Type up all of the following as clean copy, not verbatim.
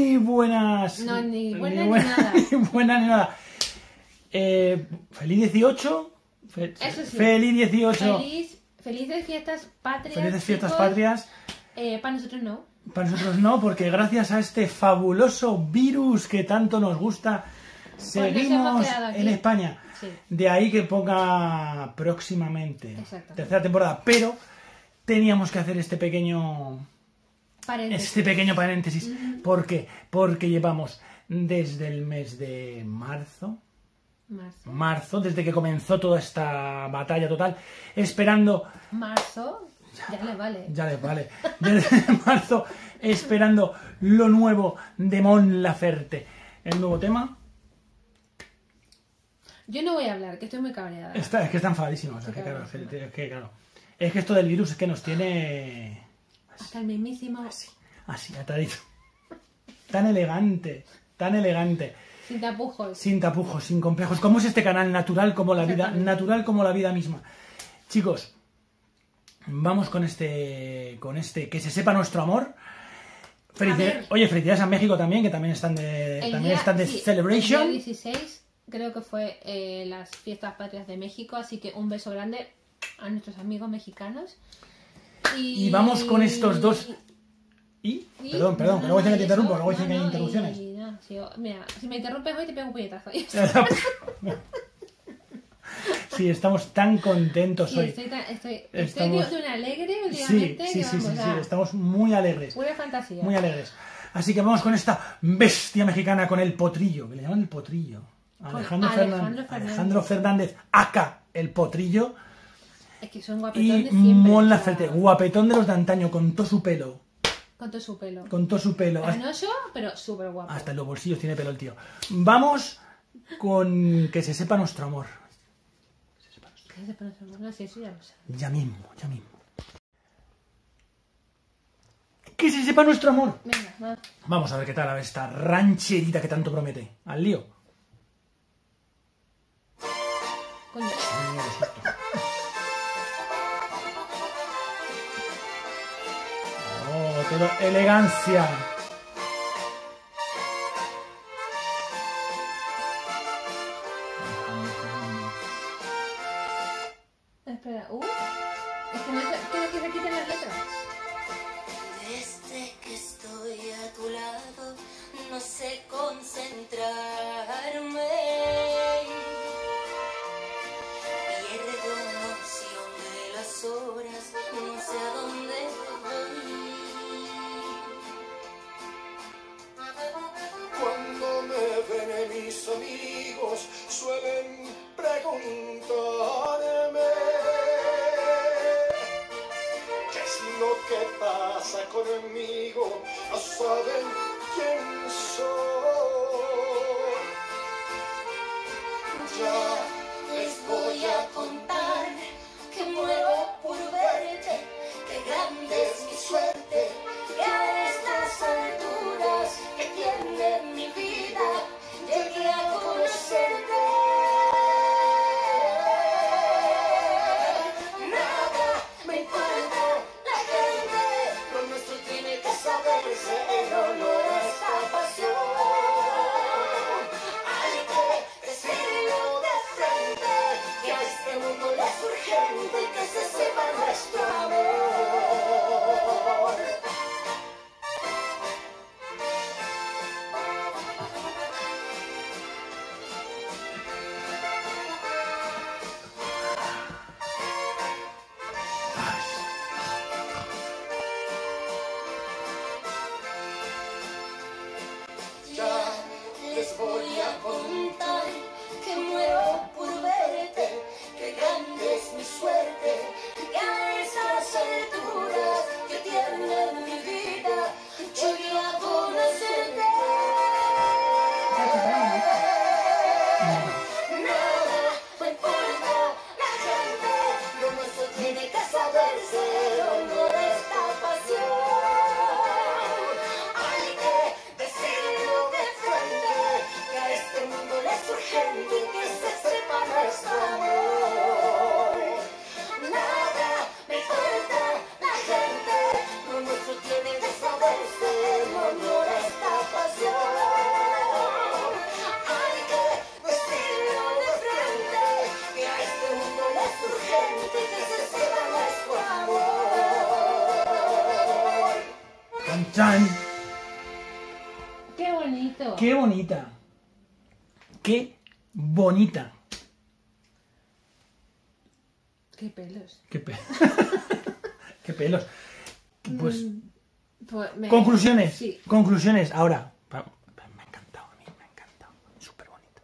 Muy buenas. No, ni buenas ni nada. Ni buenas ni nada. Feliz 18. Eso sí. Feliz 18. Felices fiestas patrias. Felices fiestas chicos. patrias. Para nosotros no. Para nosotros no, porque gracias a este fabuloso virus que tanto nos gusta, seguimos en España. Sí. De ahí que ponga próximamente tercera temporada. Pero teníamos que hacer este pequeño paréntesis. ¿Por qué? Porque llevamos desde el mes de marzo, desde que comenzó toda esta batalla total, esperando... ¿Marzo? Ya le vale. Ya le vale. Desde marzo, esperando lo nuevo de Mon Laferte. El nuevo tema... Yo no voy a hablar, que estoy muy cabreada. Es que están enfadísimos. Claro. Es que esto del virus es que nos tiene... Hasta el mismísimo... Así, atadito. Tan elegante. Sin tapujos. Sin tapujos, sin complejos. ¿Cómo es este canal? Natural como la vida misma. Chicos, vamos con este que se sepa nuestro amor. Felicidades a México también, que también están de celebration. El día 16 creo que fue las fiestas patrias de México, así que un beso grande a nuestros amigos mexicanos. Y vamos con estos dos... Perdón, que luego dicen que te interrumpo, luego dicen que hay interrupciones. Mira, si me interrumpes hoy te pego un puñetazo. Sí, estamos tan contentos hoy. Estoy de una alegre últimamente. Sí, estamos muy alegres. Pura fantasía. Muy alegres. Así que vamos con esta bestia mexicana, con el potrillo, que le llaman el potrillo. Alejandro Fernández, aka el potrillo. Es que son guapetón de siempre. Y Mon Laferte, guapetón de los de antaño, con todo su pelo. Con todo su pelo. Canoso, pero súper guapo. Hasta en los bolsillos tiene pelo el tío. Vamos con que se sepa nuestro amor. Que se sepa nuestro amor. No sé, eso ya lo sé. Ya mismo. Que se sepa nuestro amor. Venga, va. Vamos a ver qué tal, a ver esta rancherita que tanto promete. Al lío. Coño. Todo elegancia. Espera, es que no quiero que se quiten las letras. Desde que estoy a tu lado, no sé concentrarme. Pierdo noción de las horas, no sé a dónde voy. Cuando me ven mis amigos suelen preguntarme qué es lo que pasa conmigo, no saben quién soy. Ya les voy a contar que muero por verte, que grande es mi suerte, que a estas alturas que tiene mi vida llegué a conocerte. Nada me importa la gente, lo nuestro tiene que saberse en honor a esta pasión. Hay que decirlo de frente, que a este mundo le es urgente que se sepa nuestro amor. Les voy a contar que muero por verte, que grande es mi suerte, que a esas alturas que tiene mi vida llegué a conocerte. Nada me importa la gente, lo nuestro tiene que saberse, honor a esta pasión. Hay que decirlo de frente, que a este mundo le es urgente que se sepa nuestro amor. Nada me importa la gente. ¡Chan! ¡Qué bonito! ¡Qué bonita! ¡Qué bonita! ¡Qué pelos! ¡Qué, qué pelos! Pues, Pues conclusiones. Sí. Conclusiones. Ahora, me ha encantado a mí, me ha encantado. Súper bonito.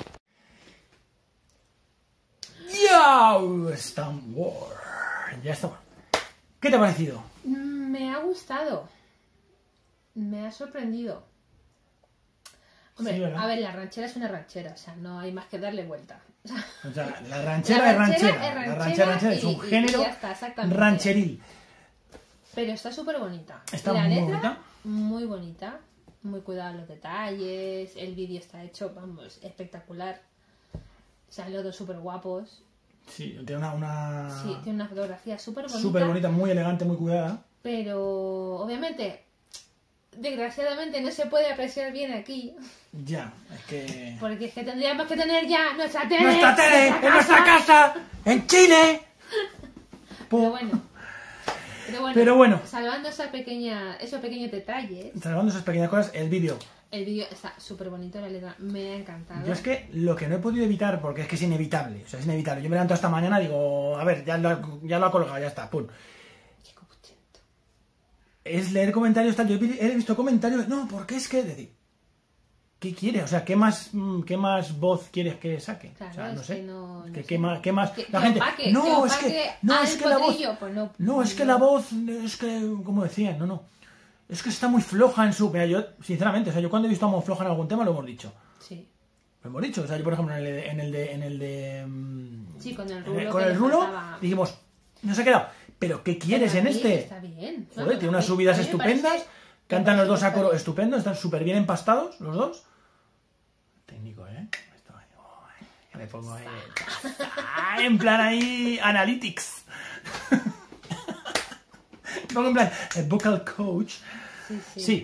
¡Yo! Star Wars. Ya está. ¿Qué te ha parecido? Me ha gustado. Me ha sorprendido. Hombre, Sí, ¿verdad? a ver, la ranchera es una ranchera, o sea, no hay más que darle vuelta. O sea, la ranchera es ranchera. La ranchera es un género ya está, exactamente. rancheril. Pero está súper bonita. Está la muy letra, bonita. muy bonita. Muy cuidado en los detalles. El vídeo está hecho, vamos, espectacular. Salen los dos súper guapos. Sí, tiene una... Sí, tiene una fotografía súper bonita. Súper bonita, muy elegante, muy cuidada. Pero, obviamente, desgraciadamente no se puede apreciar bien aquí. Ya, es que... Porque es que tendríamos que tener ya nuestra tele. ¡Nuestra tele! ¡En nuestra casa! ¡En Chile! Pero Pero bueno. salvando esos pequeños detalles, Salvando esas pequeñas cosas, el vídeo. el vídeo está súper bonito, la letra me ha encantado. Yo es que lo que no he podido evitar, porque es que es inevitable, o sea, es inevitable. Yo me levanto esta mañana y digo, a ver, ya lo ha colgado, ya está, pum. Qué copuchento. Es leer comentarios tal. Yo he visto comentarios, no, porque es que decir, ¿qué quiere? O sea, ¿qué más voz quieres que saque? Claro, o sea, no es sé. que no Es que, sé. ¿qué más? Que La gente, opaque, no, que es opaque que, no, al es que la voz, potrillo, pues no, es que la voz, es que, como decían, no. Es que está muy floja en su... Mira, yo, sinceramente, o sea, yo cuando he visto a Mo floja en algún tema lo hemos dicho. Sí. Lo hemos dicho. O sea, yo, por ejemplo, en el de Sí, con el rulo. con que el le rulo, faltaba. dijimos, no se ha quedado. ¿Pero qué quieres Pero en a mí este? Está bien. Joder, tiene unas subidas a mí me estupendas. parece- Cantan los dos a coro está bien. estupendo. Están súper bien empastados, los dos. Técnico, ¿eh? Esto ahí, ya me pongo ahí. En plan ahí, analytics. Me pongo en plan, vocal coach. Sí. Sí.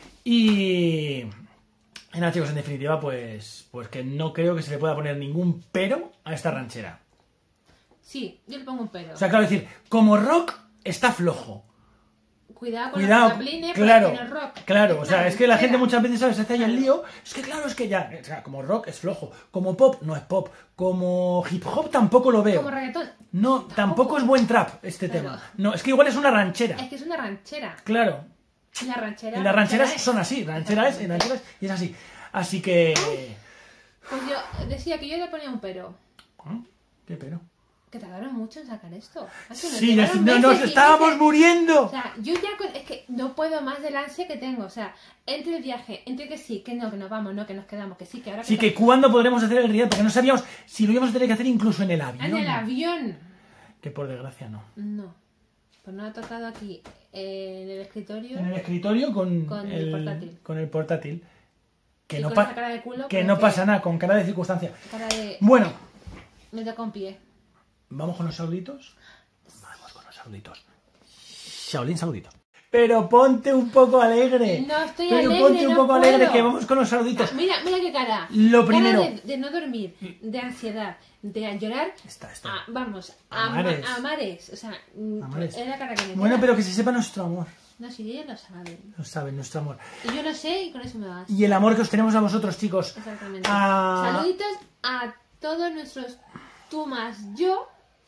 Y nada, chicos, en definitiva, pues que no creo que se le pueda poner ningún pero a esta ranchera. Sí, yo le pongo un pero. O sea, claro, decir, como rock está flojo. Cuidado con Cuidado, los tablines, claro, porque no es rock. claro, o sea, es que la gente Espera. muchas veces, ¿sabes? Se hace ahí el lío, es que claro, es que ya, o sea, como rock es flojo, como pop no es pop, como hip hop tampoco lo veo. Como reggaetón. No, tampoco es buen trap este Claro. tema. No, es que igual es una ranchera. Es que es una ranchera. Claro. Y la ranchera. Y las rancheras es. son así, rancheras y es así. Así que... Pues yo decía que yo le ponía un pero. ¿Qué pero? Que tardaron mucho en sacar esto. Es que nos Sí, llevaron no, meses nos y estábamos meses. muriendo. O sea, yo ya es que no puedo más del ansia que tengo. O sea, entre el viaje, entre que sí, que no, que nos vamos, no, que nos quedamos, que sí, que ahora Así que que ¿cuándo podremos hacer el riel? Porque no sabíamos si lo íbamos a tener que hacer incluso en el avión. en el avión. Que por desgracia no. No. Pues no ha tocado aquí en el escritorio. En el escritorio con el portátil. Con el portátil. Que Y no, con esa cara de culo, que pero no que- pasa nada, con cara de circunstancia. Cara de. Bueno, Me toca un pie. ¿vamos con los sauditos? Vamos con los sauditos. Shaolin saudito. Pero ponte un poco alegre. No estoy Pero alegre, ponte un no poco alegre puedo. que vamos con los sauditos. Mira qué cara. Lo primero. Cara de no dormir, de ansiedad, de llorar. Está. Vamos, A mares. a mares. O sea, A mares. es la cara que me Bueno, queda. pero que se sepa nuestro amor. No, si ellos lo saben. Lo saben, nuestro amor. Y yo lo sé y con eso me basta. Y el amor que os tenemos a vosotros, chicos. Exactamente. Ah. Saluditos a todos nuestros tú más yo.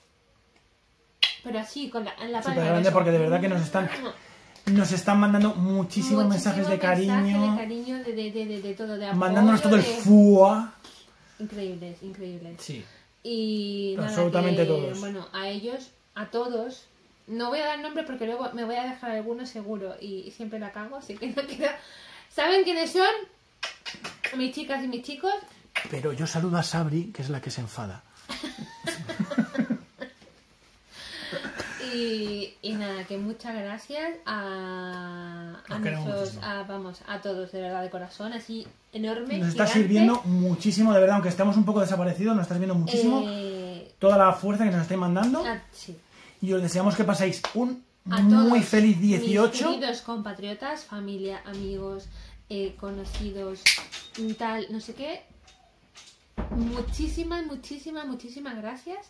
Pero así, con en la palma Súper del grande beso. porque de verdad que nos están mandando muchísimos mensajes de cariño. Mensajes de cariño, de todo, de apoyo. Mandándonos todo el de- fuá. Increíbles. Sí. Y nada, Absolutamente que, todos. Bueno, a ellos, a todos. No voy a dar nombre porque luego me voy a dejar alguno seguro y siempre la cago, así que no quiero. ¿Saben quiénes son? Mis chicas y mis chicos. Pero yo saludo a Sabri, que es la que se enfada. Y nada, que muchas gracias a Nos queremos nuestros, muchísimo. a todos, de verdad, de corazón, así enorme. Nos está gigante. sirviendo muchísimo, de verdad, aunque estamos un poco desaparecidos, nos está sirviendo muchísimo toda la fuerza que nos estáis mandando. Sí. Y os deseamos que paséis un A muy todos feliz mis 18. queridos compatriotas, familia, amigos, conocidos, tal, no sé qué. Muchísimas gracias.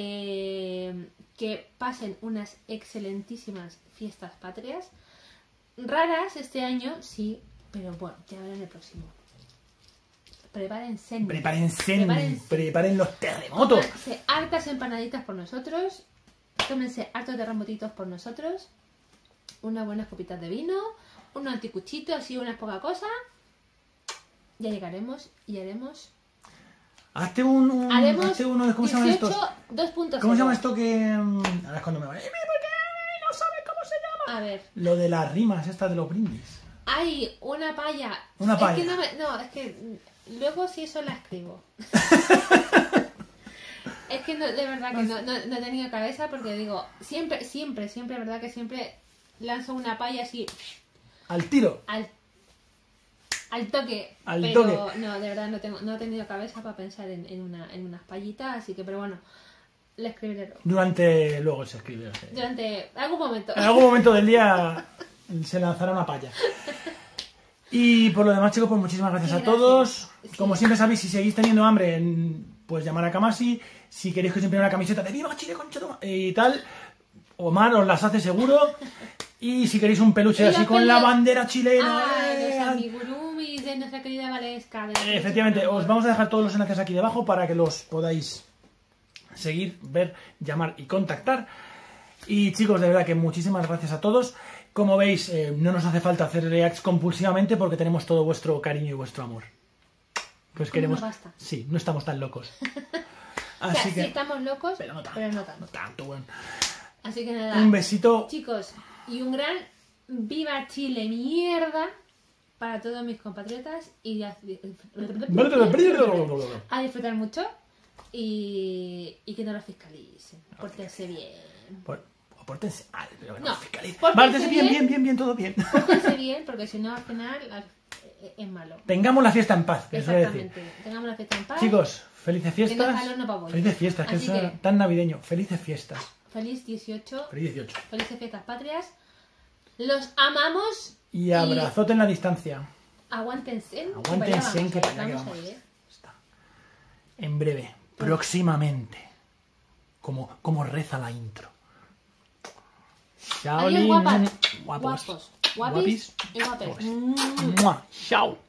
Que pasen unas excelentísimas fiestas patrias. raras este año, sí, pero bueno, ya verán el próximo. Prepárense. Preparen los terremotos. Tómense hartas empanaditas por nosotros. Tómense hartos terremotitos por nosotros. Unas buenas copitas de vino. Un anticuchito, así unas poca cosa. Ya llegaremos y haremos. Hazte uno de. ¿Cómo se llama esto? 2.0. ¿Cómo se llama esto que.? Ahora es cuando me va. ¿Por qué no sabes cómo se llama? A ver. Lo de las rimas, estas de los brindis. Hay una palla. Una palla. Es que luego sí eso la escribo. Es que no, de verdad que no he tenido cabeza porque digo, siempre, verdad que siempre lanzo una palla así. Al tiro. Al toque. Toque. No, de verdad no he tenido cabeza para pensar en unas pallitas, así que, pero bueno, la escribiré luego. Luego se escribe. Durante algún momento. En algún momento del día se lanzará una palla. Y por lo demás, chicos, pues muchísimas gracias a todos. Sí. Como siempre sabéis, si seguís teniendo hambre, pues llamar a Kamasi. Si queréis que os imprima una camiseta de ¡Viva Chile, concha toma! Y tal, Omar os las hace seguro. Y si queréis un peluche así con la bandera chilena. Los amigurumis de nuestra querida Valesca. Efectivamente, os vamos a dejar todos los enlaces aquí debajo para que los podáis seguir, ver, llamar y contactar. Y chicos, de verdad que muchísimas gracias a todos. Como veis, no nos hace falta hacer reacts compulsivamente porque tenemos todo vuestro cariño y vuestro amor. Pues queremos... No basta. Sí, no estamos tan locos. Así que sí estamos locos, pero no tanto. No tanto, bueno. Así que nada. Un besito. Chicos, y un gran ¡Viva Chile, mierda! Para todos mis compatriotas y a disfrutar mucho y que no lo fiscalicen. Pórtense bien. Pórtense mal, pero no fiscalicen. Pórtense bien, todo bien. Pórtense bien, porque si no al final es malo. Tengamos la fiesta en paz, que exactamente. Tengamos la fiesta en paz. Chicos, felices fiestas. Felices fiestas, que es tan navideño. Felices fiestas. Feliz 18. Feliz 18. Felices fiestas patrias. Los amamos. Y abrazote en la distancia. Aguántense. Aguántense, que para allá que vamos. Está. En breve, próximamente. Como reza la intro. Chao, guapos. Guapos. Guapis y guapos. Chao.